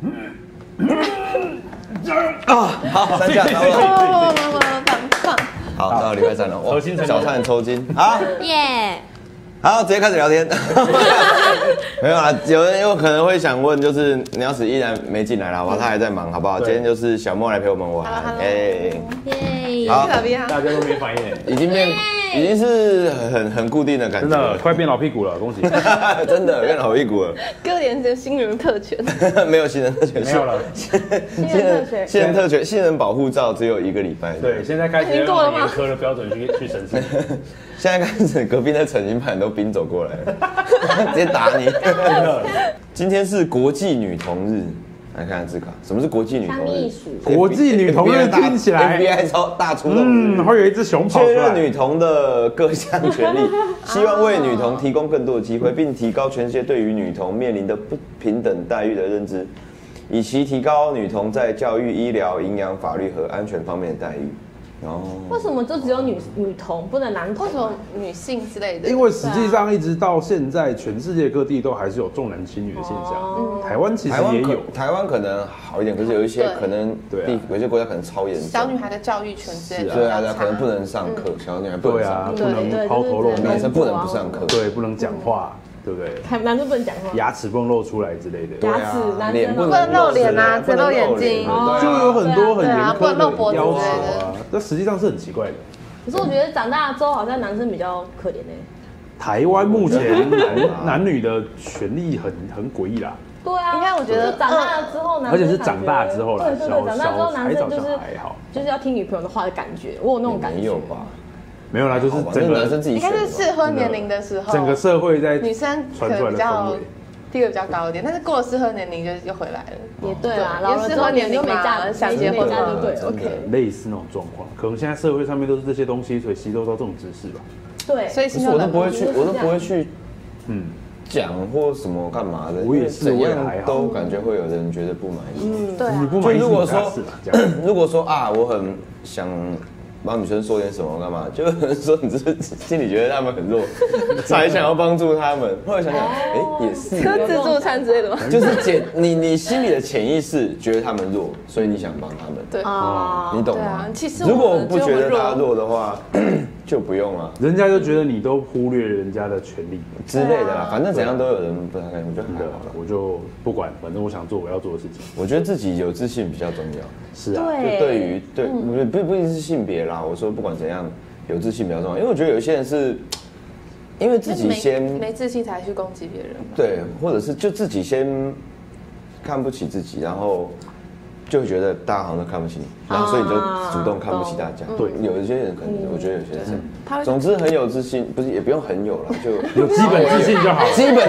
好，3下差不多。 棒。 好，到礼拜3了， 抽筋脚差点抽筋。好， 耶！ 好，直接开始聊天。没有啦，有人有可能会想问，就是鸟屎依然没进来了，好不好？他还在忙，好不好？今天就是小莫来陪我们玩。哎， 耶！ 好， 大家都没反应， 已经是很固定的感觉， 真的快变老屁股了，恭喜！ 真的变老屁股了。 哥连这新人特权没有新人特权， 没有了。 新人特权，新人保护照只有1个礼拜。 对，现在开始用严苛的标准去审视。 现在开始，隔壁的陈金盘都兵走过来了，直接打你。今天是国际女童日，来看看字卡，什么是国际女童日？ 国际女童日听起来 FBI 超大出动， 会有一只熊跑出来。 确认女童的各项权利，希望为女童提供更多的机会，并提高全世界对于女童面临的不平等待遇的认知，以期提高女童在教育、医疗、营养、法律和安全方面的待遇。 为什么就只有女童不能男童？ 为什么女性之类的？ 因为实际上一直到现在，全世界各地都还是有重男轻女的现象。台湾其实也有， 台湾可能好一点，可是有一些可能有些国家可能超严重。 小女孩的教育权之类的， 对啊，可能不能上课，小女孩不能上课， 不能抛头露面， 男生不能不上课， 对，不能讲话。对不对？ 男生不能讲话， 牙齿不能露出来之类的。 牙齿， 脸不能露脸啊，只露眼睛， 就有很多很严苛的要求啊。 这实际上是很奇怪的。 可是我觉得长大之后，好像男生比较可怜台湾目前男女的权利很诡异啦。 对啊， 应该我觉得长大了之后， 而且是长大之后啦。 对，长大之后男生就是要听女朋友的话的感觉，我有那种感觉。 没有吧？ 没有啦，就是整个男生自己应该是适婚年龄的时候， 整个社会在女生可能比较地位比较高一点，但是过了适婚年龄就又回来了。 也对啦，老了适婚年龄没嫁， 想结婚就对 ，OK， 类似那种状况，可能现在社会上面都是这些东西，所以吸收到这种知识吧。 对， 所以我都不会去，讲或什么干嘛的， 我也是， 怎样都感觉会有人觉得不满意。 对， 你不满意， 如果说啊，我很想帮女生说点什么干嘛，就有人说你是心里觉得他们很弱，才想要帮助他们。后来想想，也是， 吃自助餐之类的吗？ 就是你心里的潜意识觉得他们弱，所以你想帮他们。 对， 你懂吗？ 其实如果不觉得他弱的话，就不用了。 人家就觉得你都忽略人家的权利之类的啦，反正怎样都有人不太开心，我觉得还好了。 我就不管，反正我想做我要做的事情。 我觉得自己有自信比较重要。 是啊， 就对，我觉得不一定是性别啦。我说不管怎样，有自信比较重要，因为我觉得有些人是因为自己先没自信才去攻击别人。 对，或者是就自己先看不起自己，然后就会觉得大家好像都看不起你，然后所以你就主动看不起大家。对，有一些人可能，我觉得有些人是，总之很有自信，不是也不用很有了，就有基本自信就好。 基本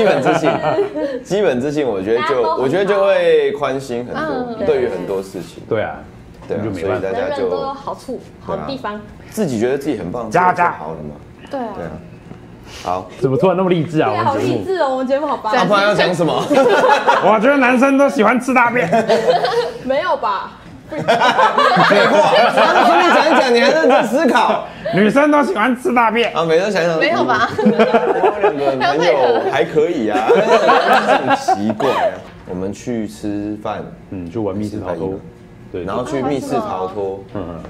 自信，我觉得就会宽心很多，对于很多事情。 对啊， 对啊，所以大家就都有好处、好地方， 自己觉得自己很棒， 加好了嘛。 对啊。 好， 怎么突然那么励志啊？ 好励志哦，我们节目好棒。 不然要讲什么？ 我觉得男生都喜欢吃大便。 没有吧？ 废话，跟你讲一讲，你还认真思考。 女生都喜欢吃大便啊，每次想想没有吧？ 我2个朋友还可以啊，很奇怪啊。我们去吃饭， 去玩密室逃脱，对， 然后去密室逃脱，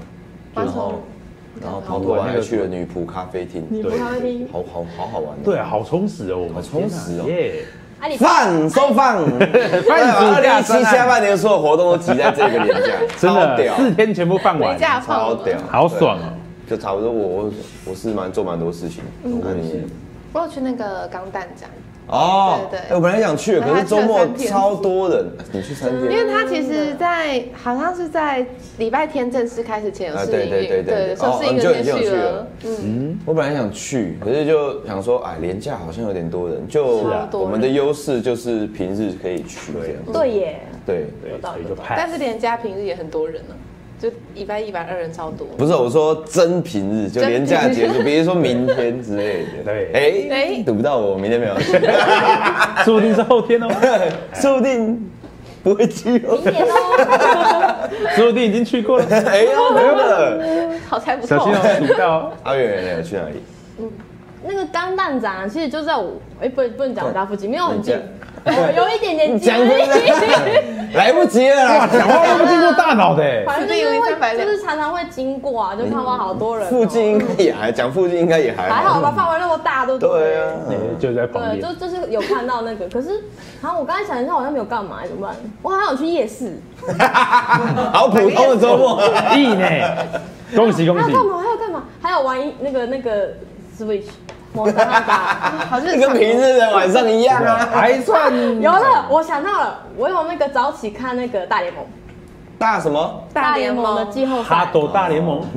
然后逃脱完还去了女仆咖啡厅， 女仆咖啡厅， 好玩。 对啊，好充实哦， 好充实哦， 耶！ 收放，2017下半年所有活动都挤在这个年假， 真的4天全部放完， 超屌， 好爽哦！ 就差不多我是做蛮多事情， 我有去那个钢弹展。 哦，对，我本来想去，可是周末超多人，你去3天， 因为他其实好像是在礼拜天正式开始前有试营运，对，试营运就去了。 我本来想去，可是就想说，连假好像有点多人，就我们的优势就是平日可以去这样。 对耶， 对， 所以就派。 但是连假平日也很多人呢。就100、120人超多。 不是我说真平日，就连假结束，比如说明天之类的。 对， 赌不到我明天没有去， 说不定是后天哦， 说不定不会去哦， 明年哦， 说不定已经去过了。 真的， 好猜不透。 小心哦，赌到。 阿远有去哪里？ 那个钢弹展其实就在不能讲我家附近，没有很近， 有一点点讲来不及了啦， 讲话都不经过大脑的。 反正就是常常会经过啊，就看到好多人。 附近应该也还讲附近应该也还好吧，范围那么大，对不对？ 对啊， 就在旁边。 对，就是有看到那个，可是，然后我刚才想一下，好像没有干嘛，怎么办？我好像有去夜市。 好普通的周末， 意呢？恭喜恭喜！ 还有干嘛？还有玩那个 Switch。摩斯汉吧， 好日常， 跟平日的晚上一样啊， 还算有了。我想到了，我有那个早起看那个大联盟。 大什么？ 大联盟的季后赛。 哈斗大联盟。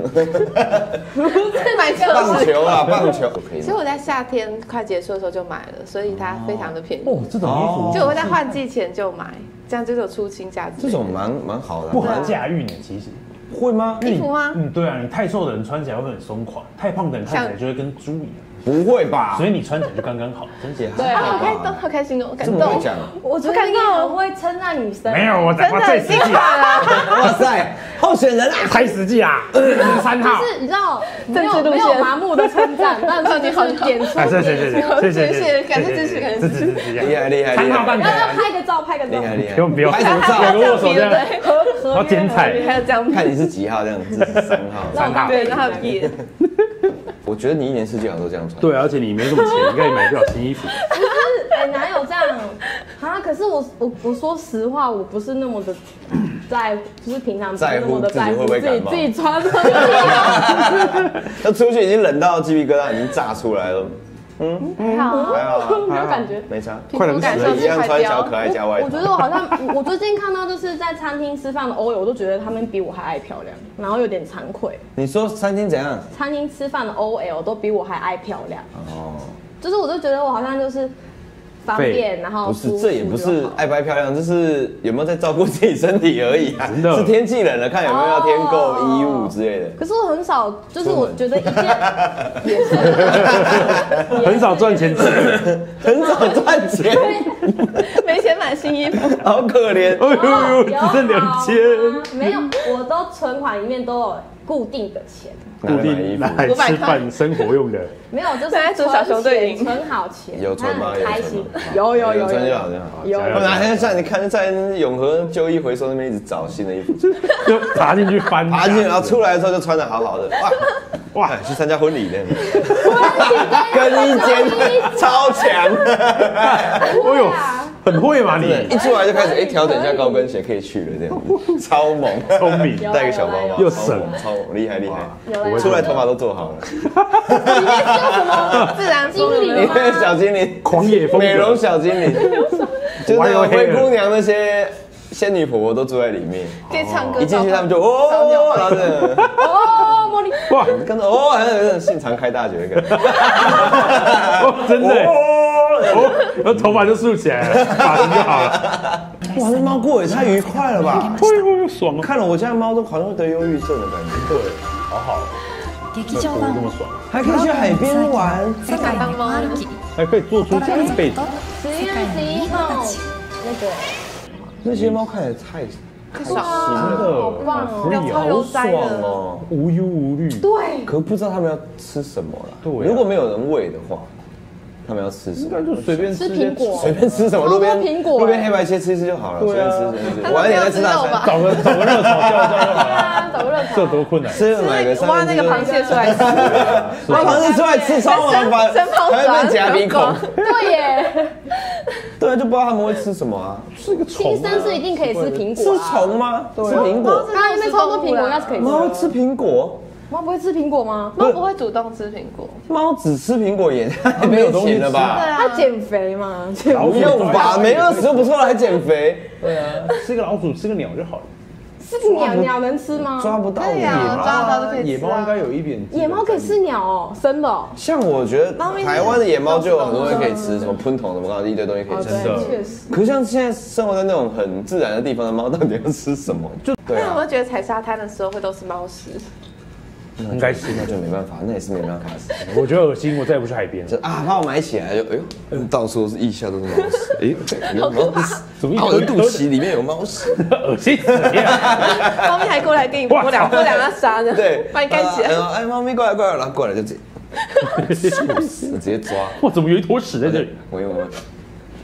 棒球啊，棒球。 其实我在夏天快结束的时候就买了，所以它非常的便宜。 哦，这种衣服， 就我会在换季前就买，这样就有出清价值。 这种蛮好的， 不好驾驭呢，其实。 会吗？ 衣服吗？ 对啊，你太瘦的人穿起来会很松垮，太胖的人看起来就会跟猪一样。 不会吧？ 所以你穿起来就刚刚好，真姐。 对啊， 好开心哦，感动。 我觉得你很会称赞女生。 没有，我讲话最实际啊！ 哇塞，候选人啊， 太实际啦！23号， 就是你知道，没有麻木的称赞，但是你好点出。 谢， 感谢支持，感谢支持， 厉害 3号半要拍个照， 厉害， 不用， 拍什么照？ 有个握手这样，然后剪彩， 还有这样， 看你是几号这样子，3号， 对，然后也。 我觉得你1年4季好像都这样穿。 对，而且你没什么钱，应该也买不了新衣服。 不是，哪有这样啊？可是我说实话，我不是那么的在，就是平常不是那么的在乎自己穿的。 那出去已经冷到鸡皮疙瘩已经炸出来了。 还好，没有感觉， 没差， 快冷死了， 一样穿小可爱加外套。 我觉得我好像，我最近看到就是在餐厅吃饭的OL，我都觉得他们比我还爱漂亮，然后有点惭愧。 你说餐厅怎样？ 餐厅吃饭的OL都比我还爱漂亮。 哦， 就是我就觉得我好像就是方便，然后不是，这也不是爱不爱漂亮，这是有没有在照顾自己身体而已啊。是天气冷了，看有没有要添购衣物之类的。 可是我很少，就是我觉得一件也是很少赚钱， 很少赚钱， 没钱买新衣服， 好可怜。 哎呦，只剩2000。 没有，我都存款里面都有固定的钱。 固定拿来吃饭生活用的， 没有，就是在做小熊队营， 存好钱， 有存吗？ 开心， 有存就好，这样好。 有。 哪天在你看在永和旧衣回收那边一直找新的衣服， 就爬进去翻， 爬进去，然后出来的时候就穿得好好的，哇，去参加婚礼呢，更衣间超强， 哎呦。 很会嘛你， 一出来就开始调整一下高跟鞋可以去了这样子，超猛， 聪明， 带个小包包又省， 超猛，厉害。 出来头发都做好了。 里面是有什么自然精灵吗？ 小精灵， 狂野风， 美容小精灵，就是那种灰姑娘那些仙女婆婆都住在里面， 可以唱歌。 一进去他们就哦，然后哦，茉莉， 哇， 跟着哦，还有那种信长开大绝的感觉， 真的。然后头发就竖起来了，发型就好了。 哇，这猫过也太愉快了吧！ 爽， 看了我家的猫都好像会得忧郁症的感觉。 对，好好。这么爽， 还可以去海边玩， 当猫， 还可以做出这样的被子。 10月11号， 那些猫看起来太爽了， 好棒哦，好爽哦， 无忧无虑。 对， 可不知道他们要吃什么了。 对， 如果没有人喂的话。他们要吃什么？ 应该就随便吃苹果， 随便吃什么，路边苹果， 路边黑白切吃一吃就好了。随便吃。晚一点再吃大餐， 找个热炒叫就好了。找个热炒， 这多困难。 吃买个挖那个螃蟹出来吃， 挖螃蟹出来吃超麻烦，还会被夹鼻孔。 对耶。 对，就不知道他们会吃什么啊。 是个虫。 新生是一定可以吃苹果。 吃虫吗？吃苹果。 刚刚那边超多苹果，要是可以吃。 猫吃苹果。 猫不会吃苹果吗？ 猫不会主动吃苹果， 猫只吃苹果也太没有钱了吧？ 它减肥嘛， 不用吧？没饿死就不错了，还减肥？对啊， 吃个老鼠，吃个鸟就好了。 是鸟能吃吗？ 抓不到野猫，抓得到就可以吃。 野猫应该有一点。 野猫可以吃鸟哦，生的。 像我觉得台湾的野猫就有很多东西可以吃，什么喷筒什么，刚刚一堆东西可以吃。 真的，确实。 可是像现在生活在那种很自然的地方的猫，到底要吃什么？就对啊。 我会觉得踩沙滩的时候会都吃猫屎。 应该是， 那就没办法，那也是没办法。 我觉得恶心，我再也不去海边。 就把我埋起来，就哎呦，到处都是腋下都是猫屎，有猫屎， 怎么？ 我的肚脐里面有猫屎， 恶心死了！ 猫咪还过来跟你拨两下沙呢， 对， 把你盖起来。 哎，猫咪过来，然后过来就直接抓。 哇，怎么有一坨屎在这里？ 我用。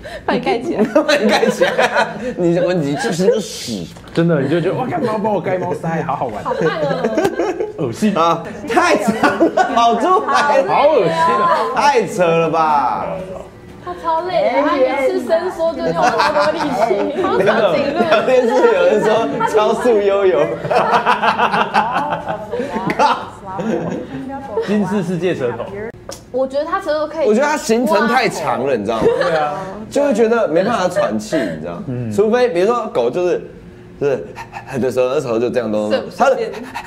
把你盖起来， 把你盖起来，你就是个屎， 真的，你就觉得哇，干嘛帮我盖猫塞，好好玩， 好棒哦！ 恶心啊，太长了，跑出来， 好恶心啊！ 太扯了吧！ 他超累的，他一次伸缩就用了好多力气，好长颈鹿。 聊天室有人说超速悠悠， 金氏世界舌头， 我觉得他舌头可以， 我觉得它行程太长了，你知道吗？ 对啊， 就会觉得没办法喘气，你知道吗？除非比如说狗就是的时候，那时候就这样动，它的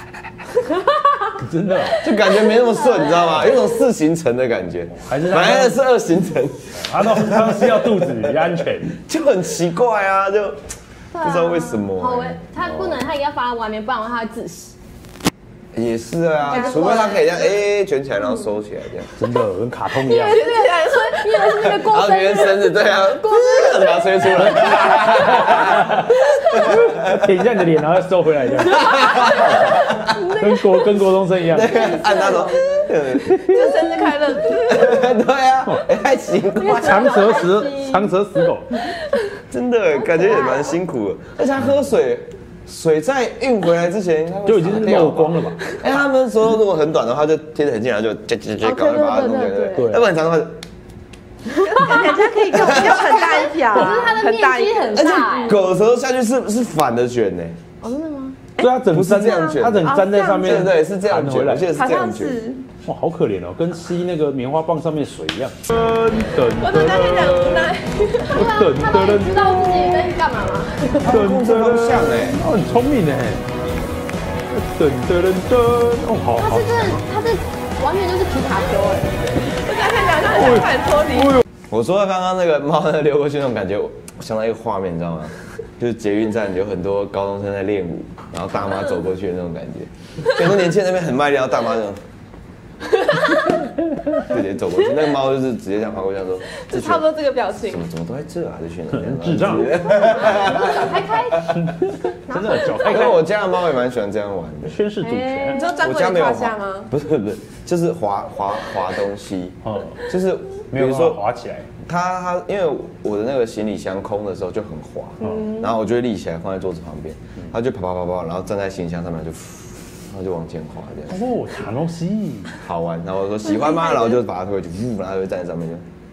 真的就感觉没那么顺，你知道吗？有种4行程的感觉， 还是本来是2行程， 他都是要肚子里安全， 就很奇怪啊，就不知道为什么。 好，他不能，他一定要放在外面，不然的话他会窒息。 也是啊，除非它可以这样卷起来，然后收起来这样。 真的跟卡通一样。 你以为是那个过然后别人生日，对啊，把它吹出来， 舔一下你的脸，然后再收回来，这样。跟国中生一样。 按那种， 就生日快乐。 对啊，太奇怪， 长舌死狗， 真的感觉也蛮辛苦的，而且他喝水在运回来之前就已经是漏光了吧？ 他们说如果很短的话，就贴得很近，然后就赶快把它弄起来，对。要不然很长的话， 人家可以用很大一条， 可是它的面积很而大， 且狗的舌头下去是反的卷呢。 哦，真的吗？ 对，它整不是这样卷， 它整粘在上面， 对，是这样卷，我记得是好这样卷。 像是。 哇，好可怜哦，跟吸那个棉花棒上面水一样。 我怎么在很无奈？ 他都知道自己在干嘛吗？ 控制方向哎， 很聪明哎。哦，好好。 他这完全就是皮卡丘哎！ 我刚才讲像很快脱离。 我说刚刚那个猫呢溜过去那种感觉，我想到一个画面，你知道吗？就是捷运站有很多高中生在练舞，然后大妈走过去的那种感觉，很多年轻人那边很卖力，然后大妈那种。就直接走过去，那个猫就是直接这样爬过去，说：“ 就差不多这个表情。 怎么都在这啊？这群人智障， 开， 真的脚开因为我家的猫也蛮喜欢这样玩的， 宣誓主权你。知道专柜胯下吗？ 不是，就是滑东西，就是没有说滑起来。 它因为我的那个行李箱空的时候就很滑，然后我就会立起来放在桌子旁边，它就跑，然后站在行李箱上面就。”然后就往前滑这样。 哦，塔诺西， 好玩。然后我说喜欢吗？然后就把它推回去，然后它就站在上面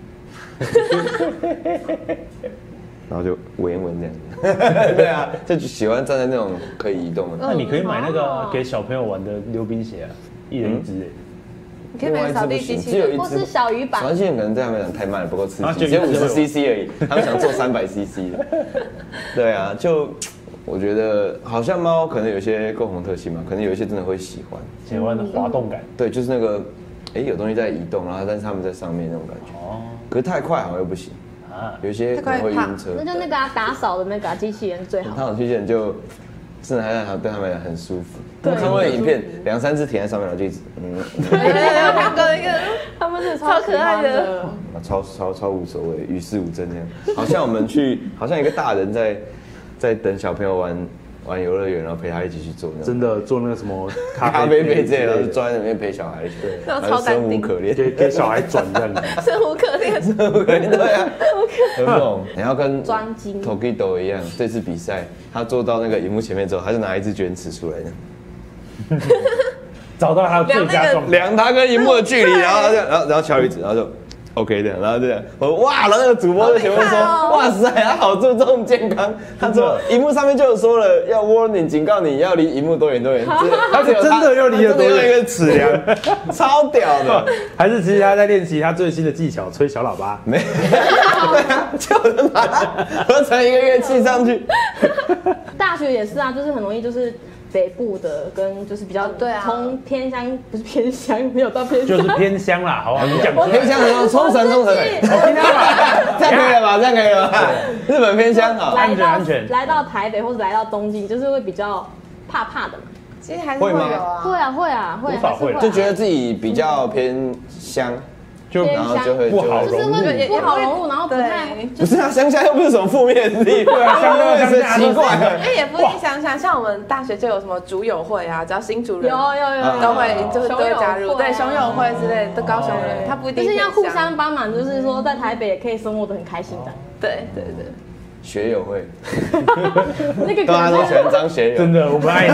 就，然后就闻这样。对啊，就喜欢站在那种可以移动的。 那你可以买那个给小朋友玩的溜冰鞋啊，一人一只哎。 你可以买扫地机器人， 或是小鱼板。 扫地机器人可能对他们讲太慢了，不够刺激，只有50cc 而已，他们想做300cc 的。对啊，就。我觉得好像猫可能有一些共同特性嘛，可能有一些真的会喜欢的滑动感。 对，就是那个，有东西在移动，然后但是他们在上面那种感觉。哦。可是太快好像又不行啊，有些可能会晕车。 那就那个打扫的那个机器人最好。 打扫机器人就，真的还对他们很舒服。我看过影片，2-3只停在上面，然后就一直我看过一个， 他们是超可爱的， 超无所谓，与世无争那样。好像我们去，好像一个大人在等小朋友玩游乐园，然后陪他一起去做那种。 真的做那个什么咖啡杯之类的，然后就坐在那边陪小孩去， 然后生无可恋， 给小孩转这样子。 生无可恋， 对啊，很猛。你要跟专精 Tokido 一样，这次比赛他坐到那个荧幕前面之后，他就拿一支卷尺出来的， 找到他的最佳状态， 量他跟荧幕的距离，然后然后敲一指，然后就。OK 的，然后这样，哇，然后那个主播就前面说，哇塞，他好注重健康。他说，荧幕上面就有说了，要 warning 警告你要离荧幕多远多远。 他真的又离了多远？ 一个尺量，超屌的。 还是其实他在练习他最新的技巧，吹小喇叭？ 没，就能把它合成一个乐器上去。 大学也是啊，就是很容易就是。北部的跟就是比较从偏乡，不是偏乡，没有到偏乡， 就是偏乡啦，好吧？你讲偏乡的冲绳，这样可以了吧？这样可以了吧？日本偏乡好， 安全。 来到台北或者来到东京，就是会比较怕的嘛。 其实还是会有啊， 会啊， 多少会， 就觉得自己比较偏乡。然后就会不好融入， 不好融入，然后不太不是啊，乡下又不是什么负面力， 对啊，乡下奇怪， 也不是乡下，像我们大学就有什么竹友会啊，只要新竹人有都会加入，对，熊友会之类的，高雄人他不一定就是要互相帮忙，就是说在台北也可以生活得很开心的。 对， 学友会， 那个大家都喜欢张学友， 真的，我们爱你。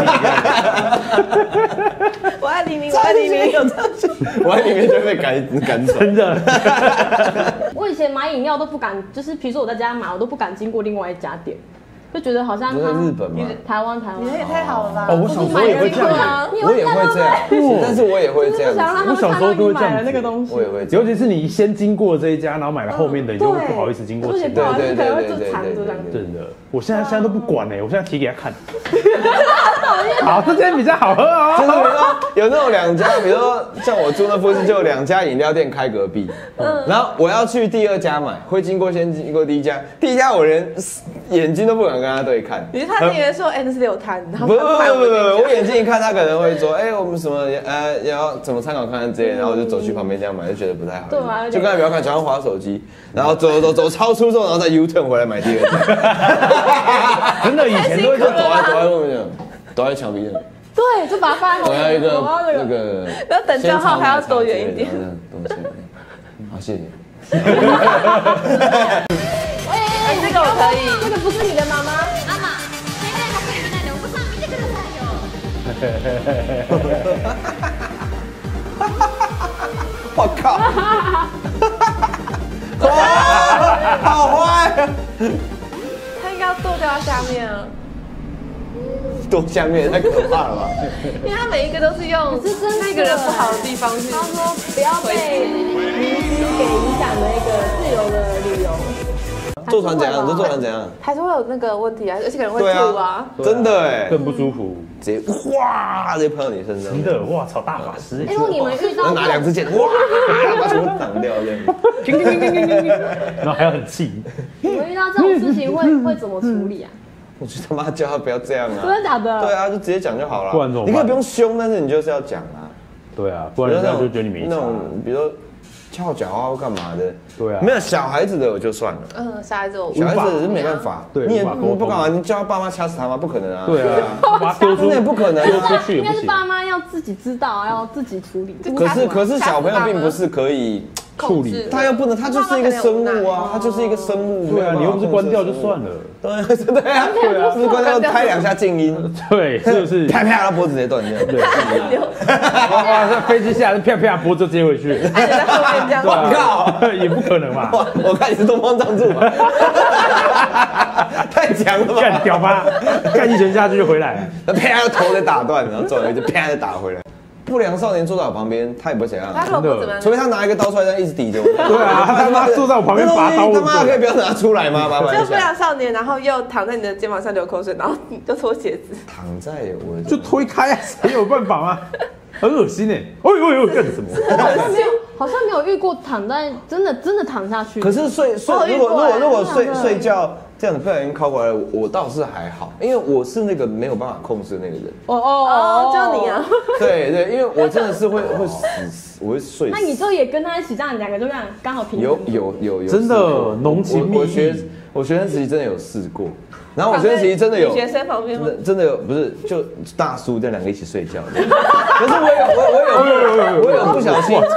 我爱黎明，我爱黎明， 我爱里面就会被赶走。 真的。 我以前买饮料都不敢，就是比如说我在家买，我都不敢经过另外一家店，就觉得好像你在日本吗？ 台湾， 你也太好了吧？ 哦，我小时候也会这样， 我也会这样，但是我也会这样。 我小时候都会这样那个东西， 我也会， 尤其是你先经过这一家，然后买了后面的，你就不好意思经过前面。 对，可能会就缠着这样。 真的，我现在都不管我现在提给他看。好，这间比较好喝哦。 就是有那种2家，比如说像我住那附近就有2家饮料店开隔壁，然后我要去第2家买，会先经过第1家，第1家我连眼睛都不敢跟他对看。 你是他以为说，那是6摊，然后不，我眼睛一看，他可能会说，我们什么要怎么参考看看之类，然后我就走去旁边这样买，就觉得不太好。 对啊， 就刚才不要看，常常滑手机，然后走超出之后，然后再 U turn 回来买第2家。 真的，以前都会就躲在墙壁上。 对，就把它放在我要一个那个， 然后等叫号还要躲远一点。 好，谢谢。 这个我可以。 这个不是你的妈妈。 ママ、世界の国内でお子さん見てくださいよ。 我靠！哇，好坏！ 他应该要剁掉下面啊。 剁下面太可怕了吧？ 因为他每一个都是用那个人不好的地方去。 他说不要被明星给影响的一个自由的旅游。 坐船怎样？你说坐船怎样？ 还是会有那个问题啊，而且可能会吐啊。 真的更不舒服， 直接哗，直接喷到你身上。 真的，哇操，大法师！ 如果你们遇到拿2支箭，哇，把全部挡掉这样。 然后还要很气。 你们遇到这种事情会怎么处理啊？ 我就他妈叫他不要这样啊！ 真的假的？ 对啊，就直接讲就好了。 不然怎么办？ 你可以不用凶，但是你就是要讲啊。 对啊，不然人家就觉得你没差。 比如说翘脚啊或干嘛的。 对啊， 没有小孩子的我就算了。 小孩子是没办法。 对， 你也不干嘛？你叫他爸妈掐死他吗？不可能啊。 对啊，把他丢出那也不可能。 丢出去也不行。 应该是爸妈要自己知道，要自己处理。 可是小朋友并不是可以处理， 他又不能，他就是一个生物啊，他就是一个生物。 对啊，你又不是关掉就算了。 对啊，是不是关掉开2下静音？ 对，是不是？ 啪啪，他脖子直接断掉。对， 哇，这飞机下来，啪啪，脖子接回去。 我靠， 也不可能嘛！ 我看你是东方仗助嘛，太强了吧？ 干屌吧，干一拳下去就回来了。 啪，头给打断，然后转回就啪再打回来。不良少年坐在我旁边，他也不会怎样。 他不怎么样， 除非他拿一个刀出来，这样一直抵着我。 对啊，他妈坐在我旁边拔刀， 他妈可以不要拿出来吗？麻烦一下。 就不良少年，然后又躺在你的肩膀上流口水，然后你就脱鞋子。 躺在我就推开啊，谁有办法吗？很恶心哎！哎呦，干什么？ 好像没有遇过躺在真的躺下去。 可是如果睡觉这样子不小心靠过来，我倒是还好，因为我是那个没有办法控制的那个人。 就你啊？ 对，因为我真的是会死，我会睡死。 那你就也跟他一起这样2个就这样刚好平衡。 有真的浓情蜜意。 我学生时期真的有试过，然后我学生时期真的有学生旁边吗？ 真的有，不是就大叔这2个一起睡觉的。可是我有不小心，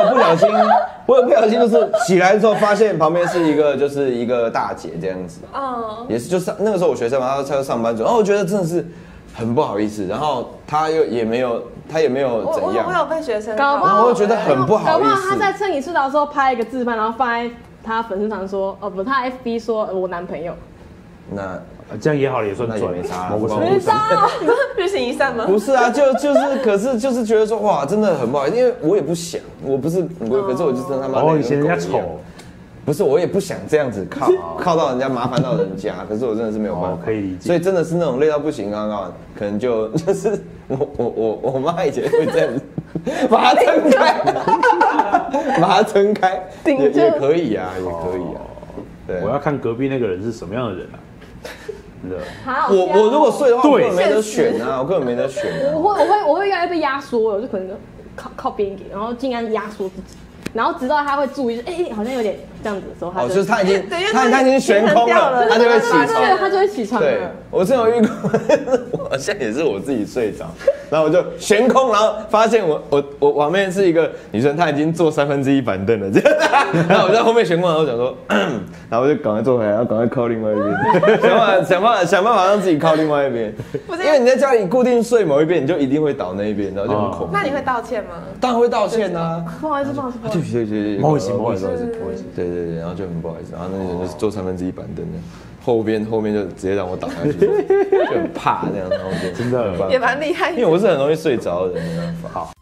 就是起来之后发现旁边是一个大姐这样子。也是就是那个时候我学生嘛，他就上班族，然后我觉得真的是很不好意思，然后他也没有怎样。 我有被学生， 然后我就觉得很不好意思。 搞不好他在趁你睡着的时候拍一个自拍，然后放在他粉丝团说，他 FB 说我男朋友。 那这样也好了，也算那也没差， 没差。 日行一善吗？ 不是啊，可是就是觉得说哇，真的很不好意思，因为我也不想，我不是，可是我就真的他妈以前人家丑。 不是，我也不想这样子靠到人家，麻烦到人家。可是我真的是没有办法， 可以理解。 所以真的是那种累到不行，刚刚可能就是我妈以前会这样子，把它撑开，把它撑开，也可以啊，也可以啊。对， 我要看隔壁那个人是什么样的人啊。真的， 我如果睡的话，我根本没得选啊，我根本没得选。 我会越来越被压缩，我就可能靠边一点，然后尽量压缩自己。然后直到他会注意，好像有点这样子的时候， 就是他已经悬空了，他就会起床， 他就会起床了。 对，我之前有遇过，我现在也是我自己睡着， 然后我就悬空，然后发现我旁边是一个女生，她已经坐1/3板凳了，这样，然后我在后面悬空，然后想说，然后我就赶快坐回来，然后赶快靠另外一边，想办法让自己靠另外一边，因为你在家里固定睡某一边，你就一定会倒那一边，然后就很恐怖。 那你会道歉吗？ 当然会道歉啊， 不好意思，不好意思， 对不起， 不好意思， 对，然后就很不好意思，然后那女生就是坐1/3板凳的。后面就直接让我倒下去，就很怕那样，然后就真的也蛮厉害， 因为我是很容易睡着的人，没办法。好。